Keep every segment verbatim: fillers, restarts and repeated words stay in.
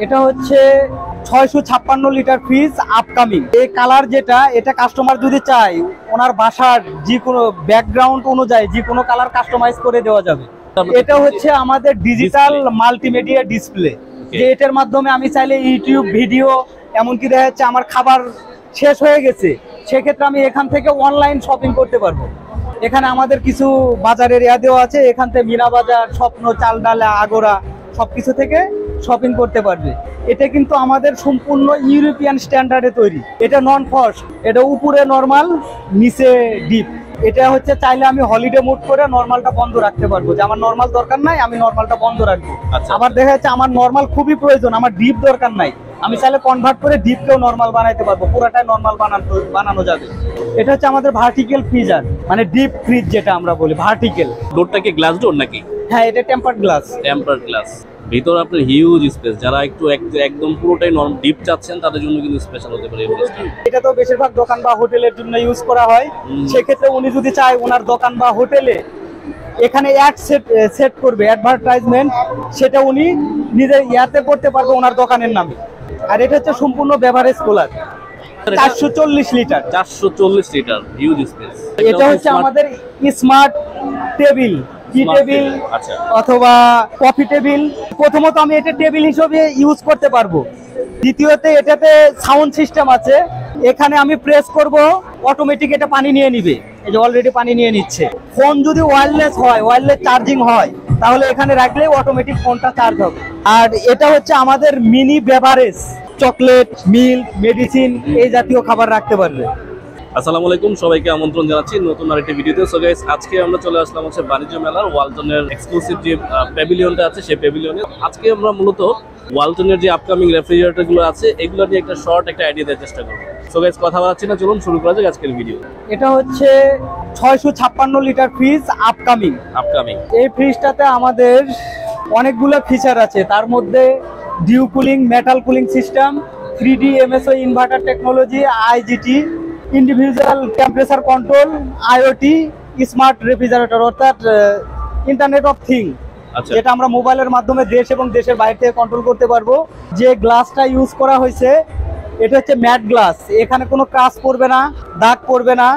এটা হচ্ছে ছয়শো ছাপ্পান্ন লিটার ফ্রিজ আপকামিং। এই কালার যেটা, এটা কাস্টমার যদি চায় ওনার বাসার যে কোনো ব্যাকগ্রাউন্ড অনুযায়ী যে কোনো কালার কাস্টমাইজ করে দেওয়া যাবে। এটা হচ্ছে আমাদের ডিজিটাল মাল্টিমিডিয়া ডিসপ্লে, যে এটার মাধ্যমে আমি চাইলে ইউটিউব ভিডিও, এমনকি দেখা যাচ্ছে আমার খাবার শেষ হয়ে গেছে, সেক্ষেত্রে আমি এখান থেকে অনলাইন শপিং করতে পারবো। এখানে আমাদের কিছু বাজারের এরিয়া দেওয়া আছে, এখান থেকে মিনা বাজার, স্বপ্ন, চাল ডালা, আগোরা সবকিছু থেকে শপিং করতে পারবে। এটা কিন্তু আমাদের সম্পূর্ণ ইউরোপিয়ান স্ট্যান্ডার্ডে তৈরি। এটা নন ফ্রস্ট, এটা উপরে নরমাল, নিচে ডিপ। এটা হচ্ছে চাইলে আমি হলিডে মোড করে নরমালটা বন্ধ রাখতে পারবো, যে আমার নরমাল দরকার নাই, আমি নরমালটা বন্ধ রাখবো। আবার দেখা যাচ্ছে আমার নরমাল খুবই প্রয়োজন, আমার ডিপ দরকার নাই, আমি চাইলে কনভার্ট করে ডিপকেও নরমাল বানাইতে পারবো, পুরোটাই নরমাল বানানো বানানো যাবে। এটা হচ্ছে আমাদের ভার্টিক্যাল ফ্রিজার, মানে ডিপ ফ্রিজ যেটা আমরা বলি ভার্টিক্যাল। ডোরটা কি গ্লাস ডোর নাকি? হ্যাঁ, এটা টেম্পারড গ্লাস। টেম্পারড গ্লাস, ভিতরে আপনার হিউজ স্পেস। যারা একটু একদম পুরোটাই নরম ডিপ চাচ্ছেন তাদের জন্য কিন্তু স্পেশাল হতে পারে। এটা তো বেশিরভাগ দোকান বা হোটেলের জন্য ইউজ করা হয়, সেক্ষেত্রে উনি যদি চায় ওনার দোকান বা হোটেলে এখানে অ্যাড সেট সেট করবে, অ্যাডভার্টাইজমেন্ট, সেটা উনি নিজের ইয়াতে করতে পারবে ওনার দোকানের নামে। আর এটা হচ্ছে সম্পূর্ণ বেভারেজ কুলার, চারশো চল্লিশ লিটার। চারশো চল্লিশ লিটার হিউজ স্পেস। এটা হচ্ছে আমাদের স্মার্ট টেবিল, টি টেবিল অথবা কফি টেবিল। প্রথমত আমি এটা টেবিল হিসেবে ইউজ করতে পারবো। দ্বিতীয়তে এটাতে সাউন্ড সিস্টেম আছে, এখানে আমি প্রেস করব, অটোমেটিক এটা পানি নিয়ে নিবে। এই যে অলরেডি পানি নিয়ে নিচ্ছে। ফোন যদি ওয়্যারলেস হয়, ওয়্যারলেস চার্জিং হয়, তাহলে এখানে রাখলে অটোমেটিক ফোনটা চার্জ হবে। আর এটা হচ্ছে আমাদের mini beverage, chocolate, milk, medicine এই জাতীয় খাবার রাখতে পারবে। আসসালামু আলাইকুম, সবাইকে আমন্ত্রণ জানাচ্ছি নতুন আরেকটি ভিডিওতে। সো গাইস, আজকে আমরা চলে আসলাম হচ্ছে বাণিজ্য মেলার ওয়ালটনের এক্সক্লুসিভ যে প্যাভিলিয়নটা আছে সেই প্যাভিলিয়নে। আজকে আমরা মূলত ওয়ালটনের যে আপকামিং রেফ্রিজারেটর গুলো আছে এগুলো নিয়ে একটা শর্ট একটা আইডিয়া দেওয়ার চেষ্টা করবো। সো গাইস, কথা বলাচ্ছি না, চলুন শুরু করা যাক আজকের ভিডিও। এটা হচ্ছে ছয়শো ছাপ্পান্ন লিটার ফ্রিজ আপকামিং। আপকামিং এই ফ্রিজটাতে আমাদের অনেকগুলো ফিচার আছে, তার মধ্যে dew cooling, metal cooling system, three D MSO inverter technology, IGT, individual temperature control, IoT, smart refrigerator অর্থাৎ ইন্টারনেট অফ থিং, যেটা আমরা মোবাইলের মাধ্যমে দেশ এবং দেশের বাইরে থেকে কন্ট্রোল করতে পারবো। যে গ্লাসটা ইউজ করা হয়েছে এটা হচ্ছে ম্যাট গ্লাস, এখানে কোনো ক্রাশ পড়বে না, দাগ পড়বে না।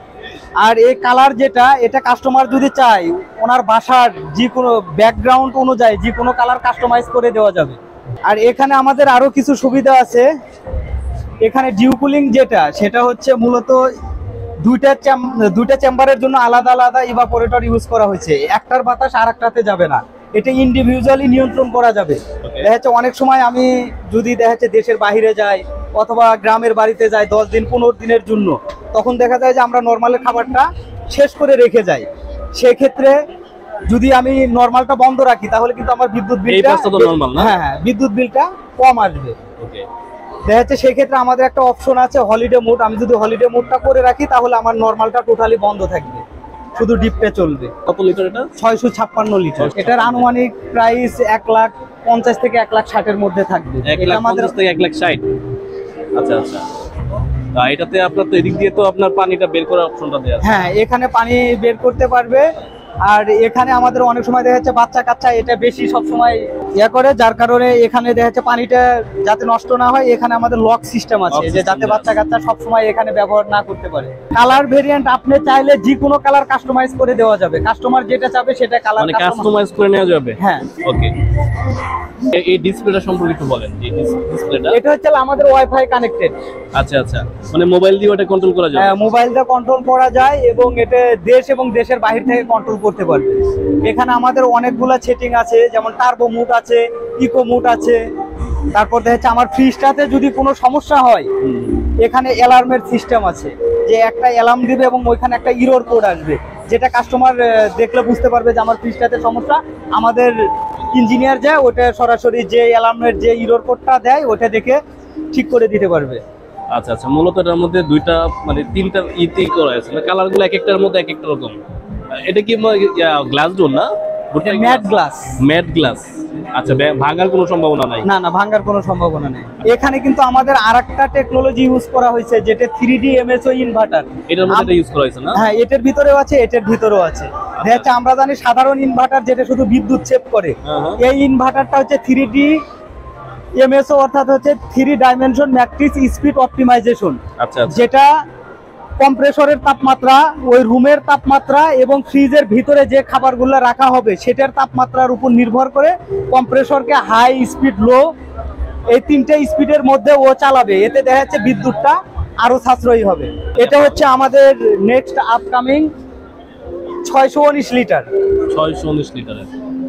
আর এই কালার যেটা, এটা কাস্টমার যদি চায় ওনার বাসার যে কোনো ব্যাকগ্রাউন্ড অনুযায়ী যে কোনো কালার কাস্টমাইজ করে দেওয়া যাবে। আর এখানে আমাদের আরো কিছু সুবিধা আছে। এখানে ডিউ কুলিং যেটা, সেটা হচ্ছে মূলত দুইটা দুইটা চেম্বারের জন্য আলাদা আলাদা ইভাপোরেটর ইউজ করা হয়েছে, একটার বাতাস আর একটাতে যাবে না, এটা ইন্ডিভিজুয়ালি নিয়ন্ত্রণ করা যাবে। দেখা যাচ্ছে অনেক সময় আমি যদি দেখা যাচ্ছে দেশের বাইরে যাই অথবা গ্রামের বাড়িতে যাই দশ দিন পনেরো দিনের জন্য, তখন দেখা যায় যে আমরা নর্মালের খাবারটা শেষ করে রেখে যাই। সেক্ষেত্রে যদি আমি নর্মালটা বন্ধ রাখি তাহলে কিন্তু আমার বিদ্যুৎ বিলটা, হ্যাঁ হ্যাঁ বিদ্যুৎ বিলটা কম আসবে। দেখা যাচ্ছে সেক্ষেত্রে আমাদের একটা অপশন আছে হলিডে মোড, আমি যদি হলিডে মোডটা করে রাখি তাহলে আমার নর্মালটা টোটালি বন্ধ থাকবে, শুধু ডিপে চলবে। কত লিটার এটা? ছয়শো ছাপ্পান্ন লিটার। এটার আনুমানিক প্রাইস এক লাখ পঞ্চাশ থেকে এক লাখ ষাটের মধ্যে থাকবে। এটা আমাদের থেকে এক লাখ ষাট। আচ্ছা আচ্ছা, এটাতে আপনার তো এদিক দিয়ে তো আপনার পানিটা বের করার অপশনটা দেয়া আছে। হ্যাঁ, এখানে পানি বের করতে পারবে। আর এখানে আমাদের অনেক সময় দেখা যাচ্ছে বাচ্চা কাচ্চা এটা বেশি সব সময় ইয়া করে, যার কারণে এখানে দেখা যাচ্ছে পানিটা যাতে নষ্ট না হয়, এখানে আমাদের লক সিস্টেম আছে, যে যাতে বাচ্চা কাচ্চা সব সময় এখানে ব্যবহার না করতে পারে। কালার ভেরিয়েন্ট আপনি চাইলে যে কোনো কালার কাস্টমাইজ করে দেওয়া যাবে, কাস্টমার যেটা চাবে সেটা কালার মানে কাস্টমাইজ করে নেওয়া যাবে। হ্যাঁ, ওকে। এই ডিসপ্লেটা সম্পর্কে একটু বলেন। এই ডিসপ্লেটা, এটা হচ্ছে আমাদের ওয়াইফাই কানেক্টেড। আচ্ছা আচ্ছা, মানে মোবাইল দিয়ে ওটা কন্ট্রোল করা যায়? হ্যাঁ, মোবাইল দিয়ে কন্ট্রোল করা যায় এবং এটা দেশ এবং দেশের বাইরে থেকে কন্ট্রোল করতে পারবে। এখানে আমাদের অনেকগুলো সেটিং আছে, যেমন টার্বো মুড আছে, ইকো মুড আছে। তারপর দেখা যাচ্ছে আমার ফ্রিজটাতে যদি কোনো সমস্যা হয়, এখানে অ্যালার্মের সিস্টেম আছে, যে একটা অ্যালার্ম দিবে এবং ওইখানে একটা ইরর কোড আসবে, যেটা কাস্টমার দেখলে বুঝতে পারবে যে আমার ফ্রিজটাতে সমস্যা। আমাদের ইঞ্জিনিয়ার যায় ওটা সরাসরি যে অ্যালার্মের যে ইরর কোডটা দেয় ওটা দেখে ঠিক করে দিতে পারবে। আচ্ছা আচ্ছা, মূলত এটার মধ্যে দুইটা মানে তিনটা ইতি করা আছে, মানে কালারগুলো এক একটার মধ্যে এক একটা রকম। এটা কি গ্লাস ডোর না? Matte glass. Matte glass. আচ্ছা, ভাঙার কোনো সম্ভাবনা নাই? না না, ভাঙার কোনো সম্ভাবনা নেই। এখানে কিন্তু আমাদের আরেকটা টেকনোলজি ইউজ করা হয়েছে, যেটা থ্রি ডি এমএসও ইনভার্টার। এটার মধ্যে ইউজ করা হয়েছে না? হ্যাঁ, এটার ভিতরেও আছে, এটার ভিতরেও আছে। দেখা যাচ্ছে আমরা জানি সাধারণ ইনভার্টার যেটা শুধু বিদ্যুৎ সেভ করে, এই ইনভার্টারটা হচ্ছে থ্রি ডি এমএসও অর্থাৎ হচ্ছে three dimension matrix speed optimisation, আচ্ছা আচ্ছা যেটা কম্প্রেসরের তাপমাত্রা, ওই রুমের তাপমাত্রা এবং ফ্রিজের ভিতরে যে খাবারগুলো রাখা হবে সেটার তাপমাত্রার উপর নির্ভর করে কম্প্রেসরকে হাই স্পিড, লো, এই তিনটে স্পিডের মধ্যে ও চালাবে। এতে দেখা যাচ্ছে বিদ্যুৎটা আরো সাশ্রয়ী হবে। এটা হচ্ছে আমাদের নেক্সট আপকামিং ছয়শো উনিশ লিটার। ছয়শো উনিশ লিটারের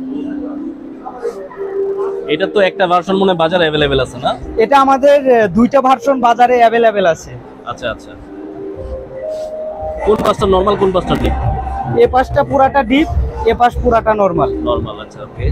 এটা তো একটা ভার্সন মনে হয় বাজারে অ্যাভেলেবেল আছে না? এটা আমাদের আহ, দুইটা ভার্সন বাজারে অ্যাভেলেবেল আছে। আচ্ছা আচ্ছা, কোন পাঁচটা নরমাল, কোন পাঁচটা ডিপ? এ পাশটা পুরাটা ডিপ, এ পাশ পুরাটা নরমাল। নরমাল, আচ্ছা ওকে।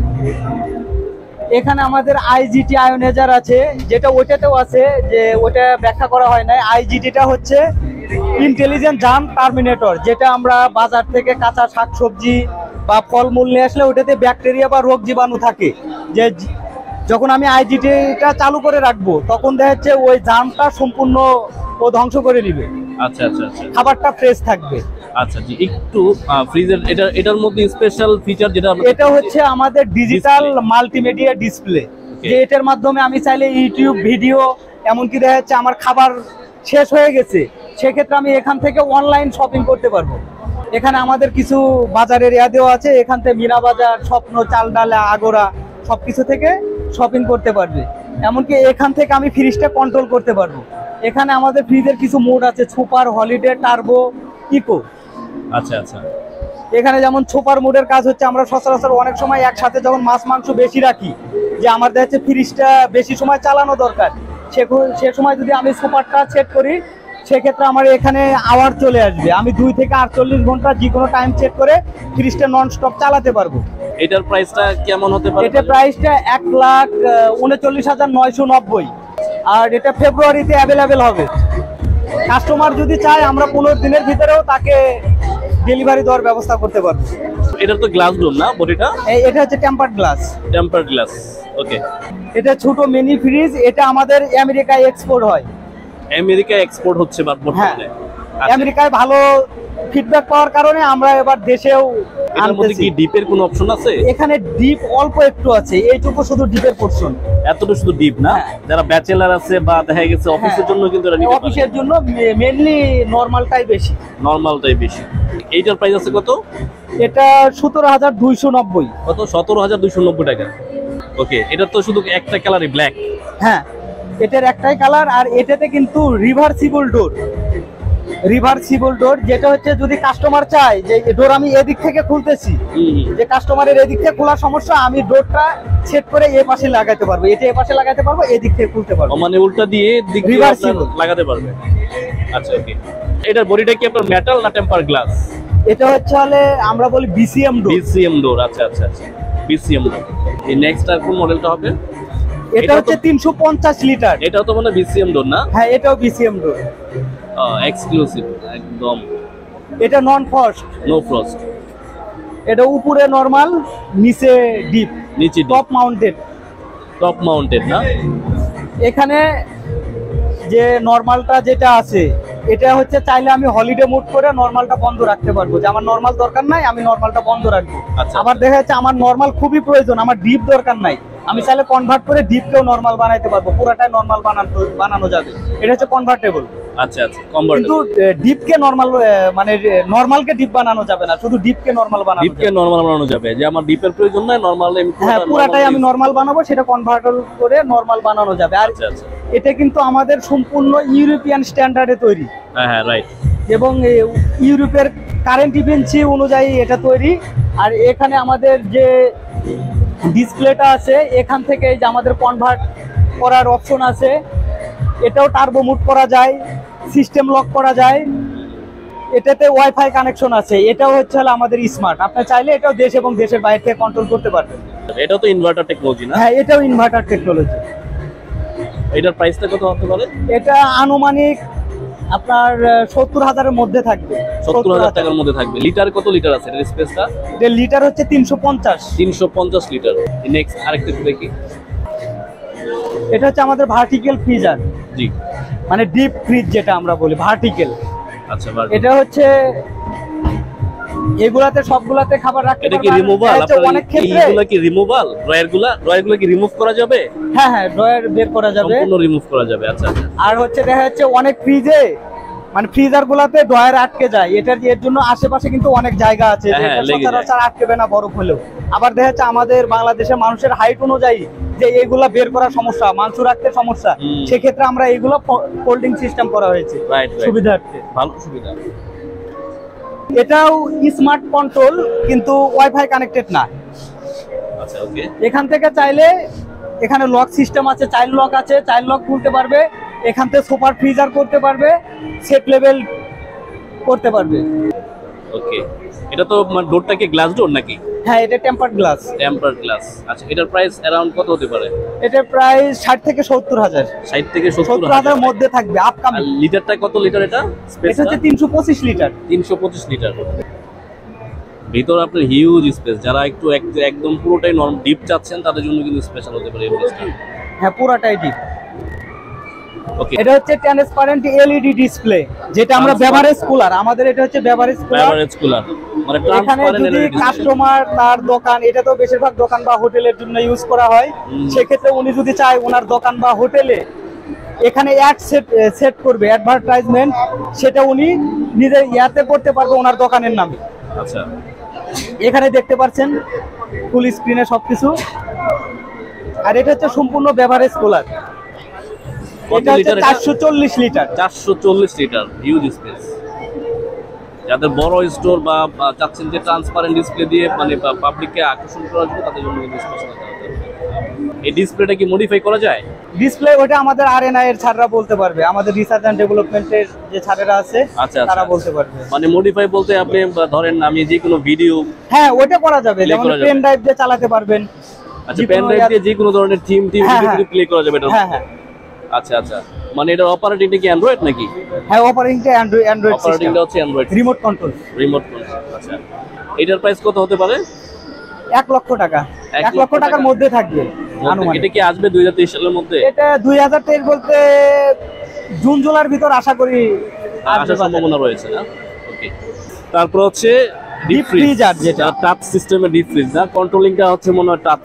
এখানে আমাদের আইজিটি আয়োনাইজার আছে, যেটা ওইটাতেও আছে, যে ওটা ব্যাখ্যা করা হয় না। আইজিটিটা হচ্ছে ইন্টেলিজেন্ট জার্ম টার্মিনেটর, যেটা আমরা বাজার থেকে কাঁচা শাকসবজি বা ফলমূল নিয়ে আসলে ওটাতে ব্যাকটেরিয়া বা রোগ জীবাণু থাকে, যে জ- যখন আমি আইজিটিটা চালু করে রাখবো তখন দেখা যাচ্ছে ওই জার্মটা সম্পূর্ণ ও ধ্বংস করে নিবে, আচ্ছা আচ্ছা আচ্ছা খাবারটা ফ্রেশ থাকবে। আচ্ছা জি, একটু ফ্রিজের এটা এটার মধ্যে স্পেশাল ফিচার যেটা আমরা এটা হচ্ছে আমাদের ডিজিটাল মাল্টিমিডিয়া ডিসপ্লে, যে এটার মাধ্যমে আমি চাইলে ইউটিউব ভিডিও, এমনকি দেখা যাচ্ছে আমার খাবার শেষ হয়ে গেছে সেক্ষেত্রে আমি এখান থেকে অনলাইন শপিং করতে পারবো। এখানে আমাদের কিছু বাজারের এরিয়া দেওয়া আছে, এখান থেকে মিনা বাজার, স্বপ্ন, চাল ডাল, আগোরা সবকিছু থেকে শপিং করতে পারবে। এমনকি এখান থেকে আমি ফ্রিজটা কন্ট্রোল করতে পারবো। এখানে আমাদের ফ্রিজের কিছু মোড আছে, সুপার, হলিডে, টার্বো, ইকো। আচ্ছা আচ্ছা এখানে যেমন সুপার মোডের কাজ হচ্ছে আমরা সচরাচর অনেক সময় একসাথে যখন মাছ মাংস বেশি রাখি, যে আমার দেখা যাচ্ছে ফ্রিজটা বেশি সময় চালানো দরকার, সে সে সময় যদি আমি সুপারটা সেট করি সেক্ষেত্রে আমার এখানে আওয়ার চলে আসবে। আমি দুই থেকে আটচল্লিশ ঘন্টা যে কোনো টাইম সেট করে ফ্রিজটা নন স্টপ চালাতে পারবো। এটার প্রাইসটা কেমন হতে পারে? এটা প্রাইসটা এক লাখ উনচল্লিশ হাজার নয়শো নব্বই, আর এটা ফেব্রুয়ারিতে অ্যাভেলেবেল হবে। কাস্টমার যদি চায় আমরা পনেরো দিনের ভিতরেও তাকে ডেলিভারি দেওয়ার ব্যবস্থা করতে পারবো। এটার তো গ্লাস ডোর না বডিটা? এই- এটা হচ্ছে tempered glass. Temper glass, okay. এটা ছোট মিনি ফ্রিজ, এটা আমাদের আমেরিকায় এক্সপোর্ট হয়। আমেরিকা এক্সপোর্ট হচ্ছে বা বর্তমানে? আচ্ছা, আমেরিকায় ভালো ফিডব্যাক পাওয়ার কারণে আমরা এবার দেশেও এটার মধ্যে আনতেছি। কি ডিপের কোনো অপশন আছে? এখানে ডিপ অল্প একটু আছে, এইটুকু শুধু ডিপের পোর্শন। এতটা শুধু ডিপ না, হ্যাঁ। যারা ব্যাচেলার আছে বা দেখা গেছে অফিসের জন্য কিন্তু এটা নিতে পারে। অফিসের জন্য মেইনলি নরমালটাই বেশি। নরমালটাই বেশি। এইটার প্রাইস আছে কত? এটা সতেরো হাজার দুইশো নব্বই। কত? সতেরো হাজার দুইশো নব্বই টাকা। ওকে, এটা তো শুধু একটা কালারই ব্ল্যাক। হ্যাঁ, এটার একটাই কালার, আর এটাতে কিন্তু রিভার্সিবল ডোর। রিভার্সিবল ডোর যেটা হচ্ছে যদি কাস্টমার চায় যে ডোর আমি এদিক থেকে খুলতেছি, যে কাস্টমারের এদিক থেকে খোলার সমস্যা, আমি ডোরটা সেট করে এ পাশে লাগাতে পারবো, এটা এ পাশে লাগাতে পারবো, এদিক থেকে খুলতে পারবো। মানে উল্টা দিয়ে দিক দিয়ে Reversible। আপনার লাগাতে পারবে। আচ্ছা ওকে, এটার বডিটা কি আপনার মেটাল না টেম্পার গ্লাস? এটা হচ্ছে হলে আমরা বলি বিসিএম ডোর। বিসিএম ডোর, আচ্ছা আচ্ছা আচ্ছা, বিসিএম ডোর। এই নেক্সট আর কোন মডেলটা হবে? এটা এটা হচ্ছে তো- তিনশো পঞ্চাশ লিটার। এটাও তো মানে বিসিএম ডোর না? হ্যাঁ, এটাও বিসিএম ডোর। এক্সক্লুসিভ একদম, এটা নন ফ্রস্ট। No frost. এটা উপরে নরমাল, নিচে ডিপ, নিচে টপ মাউন্টেড। টপ মাউন্টেড না? এখানে যে নরমালটা যেটা আছে এটা হচ্ছে চাইলে আমি হলিডে মোড করে নরমালটা বন্ধ রাখতে পারবো, যে আমার নরমাল দরকার নাই আমি নরমালটা বন্ধ রাখবো। আচ্ছা। আবার দেখা যাচ্ছে আমার নরমাল খুবই প্রয়োজন, আমার ডিপ দরকার নাই, আমি চাইলে কনভার্ট করে ডিপকেও নরমাল বানাইতে পারবো, পুরাটাই নরমাল বানানো বানানো যাবে। এটা হচ্ছে কনভার্টেবল। আচ্ছা আচ্ছা, কনভার্টেবল। কিন্তু ডিপকে নরমাল, মানে নরমালকে ডিপ বানানো যাবে না, শুধু ডিপকে নরমাল বানানো ডিপকে যাবে। নরমাল বানানো যাবে, যে আমার ডিপের প্রয়োজন নাই, নরমাল হ্যাঁ, পুরাটাই আমি নরমাল বানাবো, সেটা কনভার্টেবল করে নরমাল বানানো যাবে। আর আচ্ছা আচ্ছা, এটা কিন্তু আমাদের সম্পূর্ণ ইউরোপিয়ান স্ট্যান্ডার্ডে তৈরি, হ্যাঁ হ্যাঁ রাইট। এবং এ ইউরোপের কারেন্ট ইভেন্সি অনুযায়ী এটা তৈরি। আর এখানে আমাদের যে ডিসপ্লেটা আছে, এখান থেকে এই যে আমাদের কনভার্ট করার অপশন আছে, এটাও টার্বো মুড করা যায়, সিস্টেম লক করা যায়, এটাতে ওয়াইফাই কানেকশন আছে। এটাও হচ্ছে হলো আমাদের স্মার্ট, আপনি চাইলে এটাও দেশ এবং দেশের বাইরে থেকে কন্ট্রোল করতে পারবেন। এটাও তো ইনভার্টার টেকনোলজি না? হ্যাঁ, এটাও ইনভার্টার টেকনোলজি। এটার প্রাইসটা কত হতে পারে? এটা আনুমানিক আপনার সত্তর হাজারের মধ্যে থাকবে। সত্তর হাজার টাকার মধ্যে থাকবে। লিটার কত লিটার আছে এটার স্পেসটা? এর লিটার হচ্ছে তিনশো পঞ্চাশ। তিনশো পঞ্চাশ লিটার। নেক্সট আরেকটা একটু দেখি। এটা হচ্ছে আমাদের ভার্টিক্যাল ফ্রিজার, জি, মানে ডিপ ফ্রিজ যেটা আমরা বলি ভার্টিক্যাল। আচ্ছা, বার- এটা হচ্ছে এগুলাতে সবগুলাতে খাবার রাখতে এটা কি পারবেন। রিমুভাল? এটা হচ্ছে আপনার অনেক ক্ষেত্রে এইগুলা কি রিমুভাল? ড্রয়ারগুলা ড্রয়ারগুলা কি রিমুভ করা যাবে? হ্যাঁ হ্যাঁ ড্রয়ার বের করা যাবে। সম্পূর্ণ রিমুভ করা যাবে। আচ্ছা আর হচ্ছে দেখা যাচ্ছে অনেক ফ্রিজে মানে ফ্রিজার গুলাতে ড্রয়ার আটকে যায়, এটার এর জন্য আশেপাশে কিন্তু অনেক জায়গা আছে হ্যাঁ, যেটা লেগে যায়। সচরাচর আটকেবে না বরফ হলেও। আবার দেখা যাচ্ছে আমাদের বাংলাদেশের মানুষের হাইট অনুযায়ী যে এগুলা বের করার সমস্যা, মাংস রাখতে সমস্যা, হুম। সেক্ষেত্রে আমরা এগুলো ফোল্ডিং সিস্টেম করা হয়েছে রাইট সুবিধার্থে। ভালো সুবিধা। এটাও স্মার্ট কন্ট্রোল কিন্তু ওয়াইফাই কানেক্টেড না। আচ্ছা ওকে। এখান থেকে চাইলে এখানে লক সিস্টেম আছে, চাইল্ড লক আছে, চাইল্ড লক খুলতে পারবে, এখান থেকে সুপার ফ্রিজার করতে পারবে, সেট লেভেল করতে পারবে। ওকে, এটা তো মানে ডোরটা কি গ্লাস ডোর নাকি? হ্যাঁ এটা টেম্পারড গ্লাস। Temperate glass. আচ্ছা, এটার প্রাইস অ্যারাউন্ড কত হতে পারে? এটার প্রাইস ষাট থেকে সত্তর হাজার। ষাট থেকে সত্তর সত্তর হাজার মধ্যে থাকবে আপকামিং। লিটারটা কত লিটার এটা? স্পেস এটা হচ্ছে তিনশো পঁচিশ লিটার। তিনশো পঁচিশ লিটার। ভিতর আপনার হিউজ স্পেস, যারা একটু এক- একদম পুরোটাই নরম ডিপ চাচ্ছেন তাদের জন্য কিন্তু স্পেশাল হতে পারে এই ফ্রিজটা। হ্যাঁ পুরাটাই ডিপ। ওকে, এটা হচ্ছে ট্রান্সপারেন্ট এলইডি ডিসপ্লে, যেটা আমরা বেভারেজ কুলার, আমাদের এটা হচ্ছে বেভারেজ কুলার। বেভারেজ কুলার মানে এখানে ট্রান্সপারেন্ট যদি এলইডি। কাস্টমার তার দোকান, এটা তো বেশিরভাগ দোকান বা হোটেলের জন্য ইউজ করা হয়, হুম। সেক্ষেত্রে উনি যদি চায় ওনার দোকান বা হোটেলে এখানে অ্যাড সেট সেট করবে, অ্যাডভার্টাইজমেন্ট, সেটা উনি নিজের ইয়াতে করতে পারবে ওনার দোকানের নামে। আচ্ছা, এখানে দেখতে পাচ্ছেন ফুল স্ক্রিনে সবকিছু। আর এটা হচ্ছে সম্পূর্ণ বেভারেজ কুলার। কত এটা হচ্ছে লিটার এটা? চারশো চল্লিশ লিটার। চারশো চল্লিশ লিটার, হিউজ স্পেস। যাদের বড় স্টোর বা বা চাচ্ছেন যে ট্রান্সপারেন্ট ডিসপ্লে দিয়ে মানে পাবলিককে আকর্ষণ করার জন্য, তাদের জন্য কিন্তু স্পেশাল। এই ডিসপ্লেটা কি মডিফাই করা যায়? ডিসপ্লে ওটা আমাদের আরএনআই এর ছাড়রা বলতে পারবে, আমাদের রিসার্চ এন্ড ডেভেলপমেন্টের যে ছাড়েরা আছে আচ্ছা, আচ্ছা, তারা আচ্ছা। বলতে পারবে। মানে মডিফাই বলতে আপনি বা ধরেন আমি যে কোনো ভিডিও, হ্যাঁ ওটা করা যাবে, Play যেমন করা যাবে। পেন ড্রাইভ দিয়ে চালাতে পারবেন। আচ্ছা, যে পেন কোনো ড্রাইভ ইয়ার- দিয়ে যে কোনো ধরনের থিম টিম হ্যাঁ, ভিডিও হ্যাঁ। প্লে করা যাবে এটা? হ্যাঁ হ্যাঁ আচ্ছা আচ্ছা, মানে এটার অপারেটিংটা কি অ্যান্ড্রয়েড নাকি? হ্যাঁ অপারেটিংটা অ্যান্ড্রয়েড অ্যান্ড্রয়েড সিস্টেম, অপারেটিংটা হচ্ছে Android remote control. Remote control. আচ্ছা, এটার প্রাইস কত হতে পারে? এক লক্ষ টাকা। এক এক লক্ষ লক্ষ টাকার টাকা। মধ্যে থাকবে আনুমানিক। এটা কি আসবে দুই হাজার তেইশ সালের মধ্যে? এটা দুই হাজার তেইশ বলতে জুন জুলাইয়ের ভিতর আশা করি আসার আসবে বাজারে। সম্ভাবনা রয়েছে না? ওকে, তারপর হচ্ছে Deep ডিপ ফ্রিজ, freezer যেটা। টাচ সিস্টেমের ডিপ ফ্রিজ না? কন্ট্রোলিংটা হচ্ছে মনে হয় টাচ,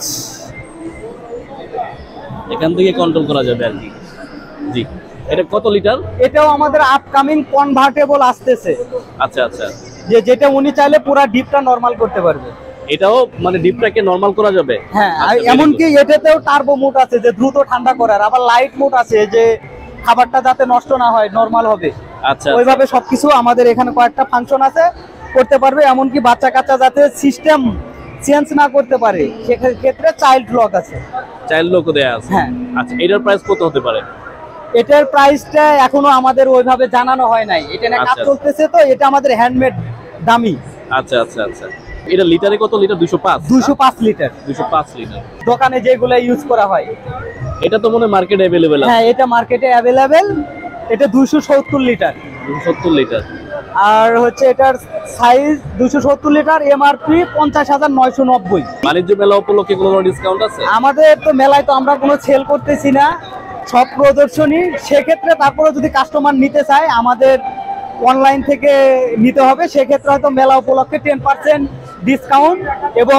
এখান থেকে কন্ট্রোল করা যাবে আর কি। জি, এটা কত লিটার? এটাও আমাদের আপকামিং কনভার্টেবল আসতেছে, আচ্ছা আচ্ছা, যে যেটা উনি চাইলে পুরো ডিপটা নরমাল করতে পারবে। এটাও মানে ডিপটাকে নরমাল করা যাবে? হ্যাঁ আর আচ্ছা, very এমনকি এটাতেও টার্বো মোড আছে যে দ্রুত ঠান্ডা করার, আবার লাইট মোড আছে যে খাবারটা যাতে নষ্ট না হয়, নরমাল হবে। good। আচ্ছা, ওইভাবে সবকিছু আমাদের এখানে কয়েকটা ফাংশন আছে, করতে পারবে। এমনকি বাচ্চা কাচ্চা যাতে সিস্টেম চেঞ্জ না করতে পারে সেক্ষেত্রে চাইল্ড লক আছে। চাইল্ড লকও দেয়া আছে? হ্যাঁ। আচ্ছা, এটার প্রাইস কত হতে পারে? এটার প্রাইসটা এখনো আমাদের ওইভাবে জানানো হয় নাই, এটা নিয়ে কাজ আচ্ছা। চলতেছে, তো এটা আমাদের হ্যান্ডমেড দামি। আচ্ছা আচ্ছা আচ্ছা, এটা লিটারে কত লিটার? দুইশো পাঁচ? দুইশো পাঁচ লিটার দুইশো পাঁচ লিটার। দোকানে যেগুলো ইউজ করা হয়। এটা তো মনে হয় মার্কেটে অ্যাভেলেবেল আছে? হ্যাঁ এটা মার্কেটে অ্যাভেলেবেল। এটা দুইশো সত্তর লিটার। দুইশো সত্তর লিটার। আর হচ্ছে এটার সাইজ দুইশো সত্তর লিটার, এমআরপি পঞ্চাশ হাজার নয়শো নব্বই। বাণিজ্য মেলা উপলক্ষে কোনো ডিসকাউন্ট আছে? আমাদের তো মেলায় তো আমরা কোনো সেল করতেছি না, সব প্রদর্শনী। সেক্ষেত্রে তারপরে যদি কাস্টমার নিতে চায় আমাদের অনলাইন থেকে নিতে হবে, সেক্ষেত্রে হয়তো মেলা উপলক্ষে টেন পার্সেন্ট ডিসকাউন্ট এবং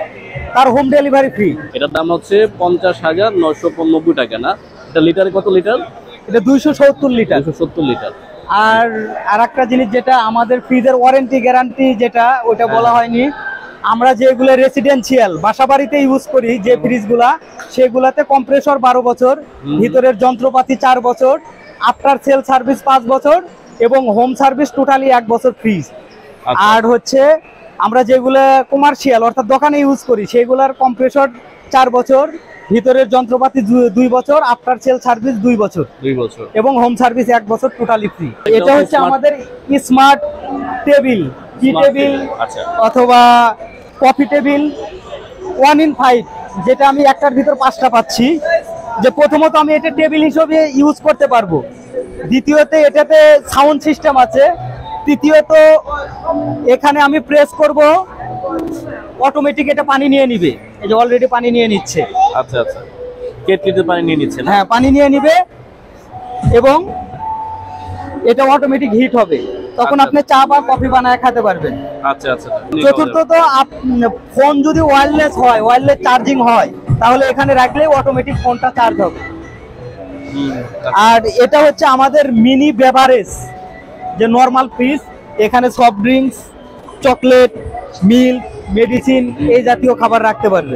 তার হোম ডেলিভারি ফ্রি। এটার দাম হচ্ছে পঞ্চাশ হাজার নয়শো নব্বই টাকা না? এটা লিটারে কত লিটার? এটা দুইশো সত্তর লিটার। দুইশো সত্তর লিটার। আর আর একটা জিনিস যেটা আমাদের ফ্রিজের ওয়ারেন্টি গ্যারান্টি যেটা ওটা বলা হয়নি, আমরা যেগুলো রেসিডেন্সিয়াল বাসা বাড়িতে ইউজ করি যে ফ্রিজগুলা, সেগুলাতে কম্প্রেসর বারো বছর, ভিতরের যন্ত্রপাতি চার বছর, আফটার সেল সার্ভিস পাঁচ বছর এবং হোম সার্ভিস টোটালি এক বছর ফ্রিজ। আচ্ছা। আর হচ্ছে আমরা যেগুলো কমার্শিয়াল অর্থাৎ দোকানে ইউজ করি সেগুলার কম্প্রেসর চার বছর, ভিতরের যন্ত্রপাতি দু- দুই বছর, আফটার সেল সার্ভিস দুই বছর দুই বছর। এবং হোম সার্ভিস এক বছর টোটালি ফ্রি। এটা এটা হচ্ছে smart- আমাদের smart table, tea Smart table table, আচ্ছা। অথবা coffee table, one in five, যেটা আমি একটার ভিতর পাঁচটা পাচ্ছি। যে প্রথমত আমি এটা টেবিল হিসেবে ইউজ করতে পারবো, দ্বিতীয়তে এটাতে সাউন্ড সিস্টেম আছে, তৃতীয়ত এখানে আমি প্রেস করব অটোমেটিক এটা পানি নিয়ে নিবে, এই যে অলরেডি পানি নিয়ে নিচ্ছে। আচ্ছা আচ্ছা, কেটলিতে পানি নিয়ে নিচ্ছে না? হ্যাঁ পানি নিয়ে নিবে এবং এটা অটোমেটিক হিট হবে। তখন আচ্ছা। আপনি চা বা কফি বানায় খেতে পারবেন। আচ্ছা আচ্ছা। চতুর্থত ফোন যদি ওয়্যারলেস হয়, ওয়্যারলেস চার্জিং হয়, তাহলে এখানে রাখলে অটোমেটিক ফোনটা চার্জ হবে। হুম, আচ্ছা। আর এটা হচ্ছে আমাদের মিনি বেভারেজ, যে নরমাল ফ্রিজ, এখানে soft drinks, chocolate, milk, medicine এই জাতীয় খাবার রাখতে পারবে।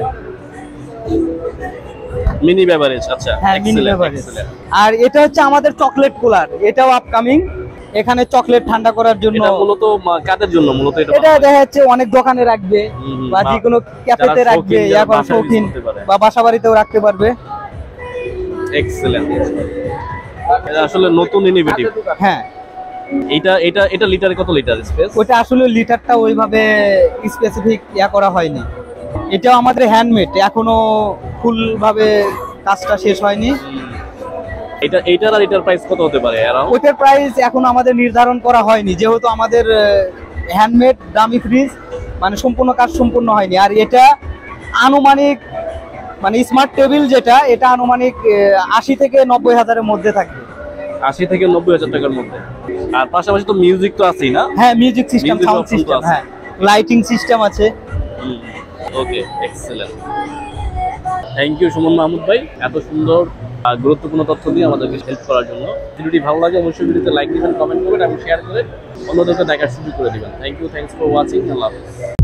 মিনি বেভারেজ, আচ্ছা। হ্যাঁ, মিনি excellent, বেভারেজ। excellent। আর এটা হচ্ছে আমাদের চকলেট কুলার, এটাও আপকামিং। এখানে চকলেট ঠান্ডা করার জন্য, এটা মূলত মা- কাদের জন্য মূলত এটা এটা দেখা যাচ্ছে অনেক দোকানে রাখবে হুম, হুম, বা বা- যে কোনো ক্যাফেতে যারা রাখবে, শৌখিন, ইয়া যারা করে বাসায় use শৌখিন করতে পারে। বা বাসা বাড়িতেও রাখতে পারবে। এক্সেলেন্ট। এটা আসলে নতুন ইনোভেটিভ। হ্যাঁ, এটা এটা এটা লিটারে কত লিটার স্পেস? ওটা আসলে লিটারটা ওইভাবে স্পেসিফিক ইয়া করা হয়নি। এটাও আমাদের হ্যান্ডমেড, এখনো ফুল ভাবে কাজটা শেষ হয়নি। এটা এটার আর এটার প্রাইস কত হতে পারে অ্যারাউন্ড? ওইটার প্রাইস এখনো আমাদের নির্ধারণ করা হয়নি, যেহেতু আমাদের হ্যান্ডমেড দামি ফ্রিজ, মানে সম্পূর্ণ কাজ সম্পূর্ণ হয়নি। আর এটা আনুমানিক, মানে স্মার্ট টেবিল যেটা, এটা আনুমানিক আহ, আশি থেকে নব্বই হাজারের মধ্যে থাকবে। আশি থেকে নব্বই হাজার টাকার মধ্যে। আর পাশাপাশি তো মিউজিক তো আছেই না? হ্যাঁ, music system, Music sound option তো সিস্টেম, আছে। হ্যাঁ, লাইটিং সিস্টেম আছে। Okay, excellent. Thank you Suman Mahmud ভাই, এত সুন্দর আর গুরুত্বপূর্ণ তথ্য দিয়ে আমাদেরকে হেল্প করার জন্য। ভিডিওটি ভালো লাগে অবশ্যই ভিডিওতে লাইক দিবেন, কমেন্ট করবেন এবং শেয়ার করে অন্যদেরকে দেখার সুযোগ করে দিবেন। Thank you, thanks for watching. Allah হাফেজ।